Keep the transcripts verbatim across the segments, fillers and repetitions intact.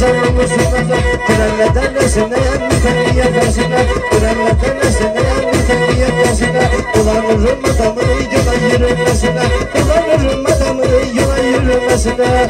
Kazanır mısın? Trenlerden nesine mütevi yakarsına. Trenlerden nesine mütevi yakarsına. Kullanırım adamı yola yürümesine. Kullanırım adamı yola yürümesine.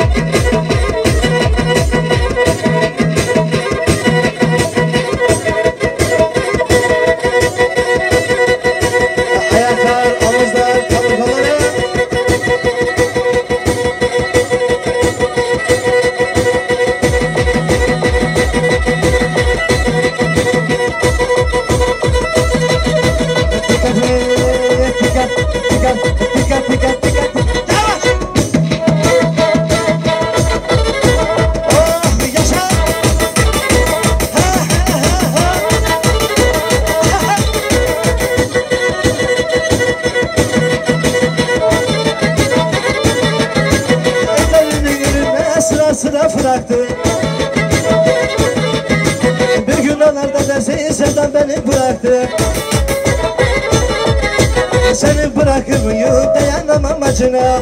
Sıra bıraktı. Bir gün onlarda dersin sevdan beni bıraktı. Seni bırakır mıyım dayanamam acına.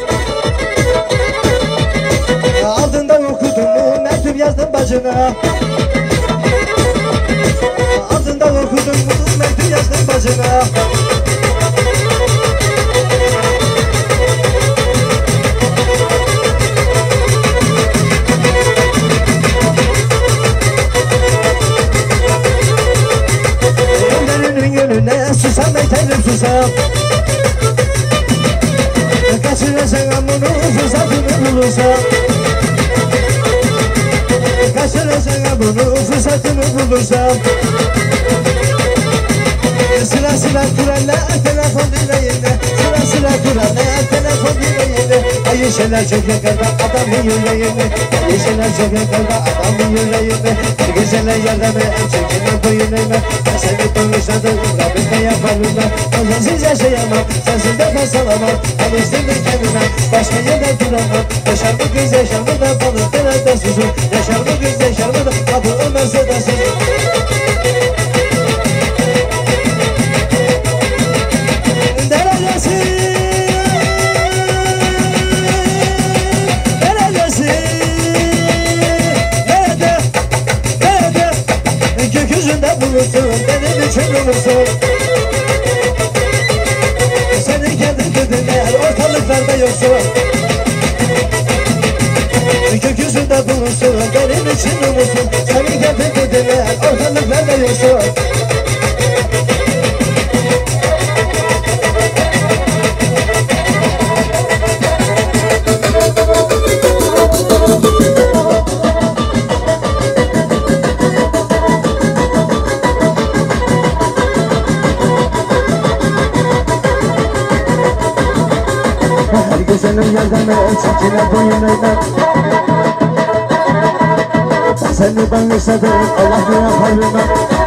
Aldığında okudum mu mektup yazdım bacına. Aldığında okudum mu mektup yazdım bacına. Önüne susam etelim susam. Kaçıracağım bunu fırsatını bulursam. Kaçıracağım bunu fırsatını bulursam. Sıra sıra kurallar telefon dinleyinde. Sıra sıra kurallar telefon dinleyinde. Hayır şeyler çok yakında adamın yüreğinde. Hayır şeyler çok yakında adamın yüreğinde. Her geceler yardım en çekine boyun eğme. Ben seni konuşadım Rabbimde yaparım ben. O sensiz yaşayamam, sensiz nefes alamam. Alıştırdım kendime, başka yerde duramam. Yaşar mı kız yaşar mı da balık nerede susur. Yaşar mı kız yaşar mı da kapı olmazsa da susur. Gökyüzünde bulursun, benim için bulursun. Seni kendin dedin eğer ortalıklarda yoksun. Gökyüzünde bulursun, benim için bulursun. Seni kendin dedin eğer ortalıklarda yoksun. Senin yardımı çekine boyun eğme. Seni ben istedim Allah ne yaparım.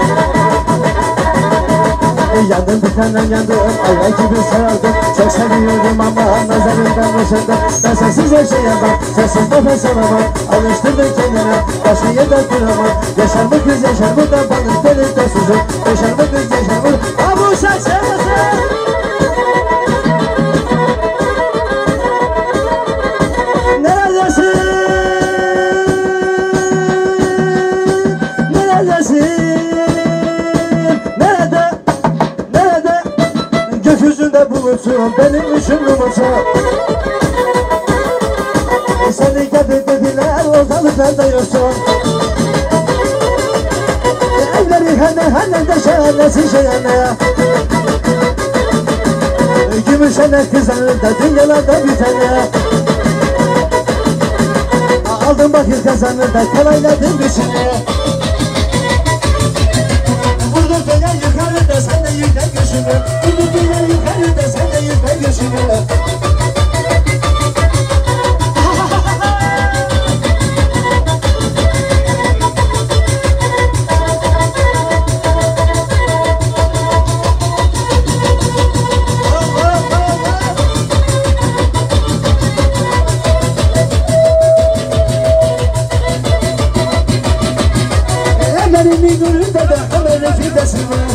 Yandım bir tane yandım ayağı gibi sarardım. Çok seviyorum ama nazarından hoşlandım. Ben sensiz yaşayamam, sensiz nefes alamam. Alıştırdın kendine başka yerde duramam. Yaşar mı kız yaşar mı da balık denizde susur. Yaşar mı kız yaşar mı da abu saçmasın. Gökyüzünde bulursun, benim için bulursun. Seni getir dediler, ortalıklarda yoksun. Evleri hene hene de şehenesi şehene. Gümüş hene kızarır da dünyalarda bir tane. Aldım bakır kazanır da kolayladım düşüne. Vurdum beni yukarı da sen de yükle gözünü. Vurdum beni yukarı da sen de yükle gözünü. Evlerimin önünde de hamerin fidesi var.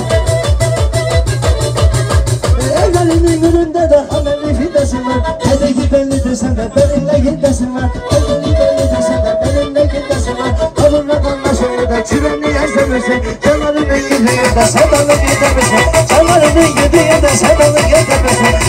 Evlerimin önünde de hamerin fidesi var. Hele ki belli desen de benimle gidesin var. Hele ki belli desen de benimle gidesin var. beni yaşamışsın. Canlarının gidiyor da sevdalı gidemişsin. Canlarının gidiyor da sevdalı gidemişsin.